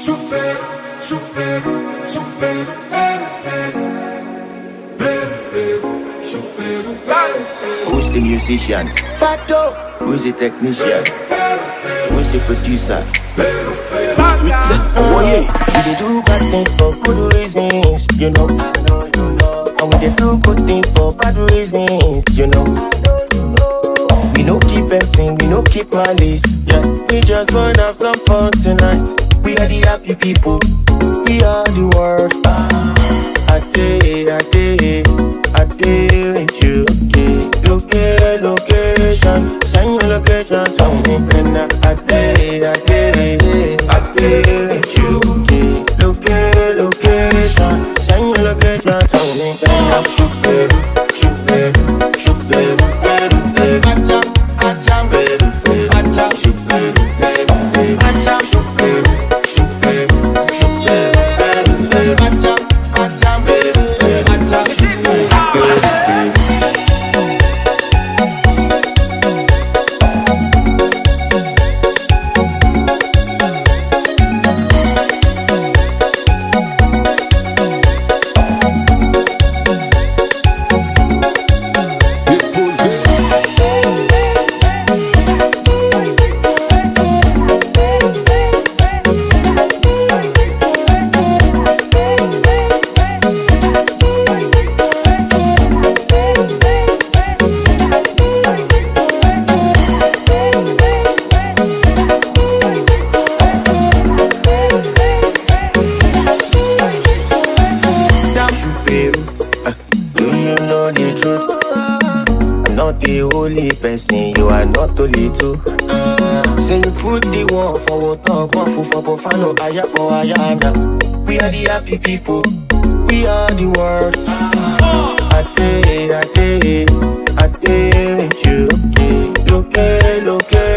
Who's the musician? Fato. Who's the technician? Who's the producer? Sweet set, oh yeah. We dey do bad things for good reasons, you know. And we dey do good things for bad reasons, you know. We no keep everything, we no keep malice, yeah. We just wanna have some fun tonight. We are the happy people, we are the world. I day with you, location, send your location to me. And I day with you, location, send your location to me. And I shoot baby, acha, shoot baby, acha, shoot baby, the only person, you are not only two. Say you put the one for top, one for Bofano, aya for Ayana. We are the happy people, we are the world. I day with you, look,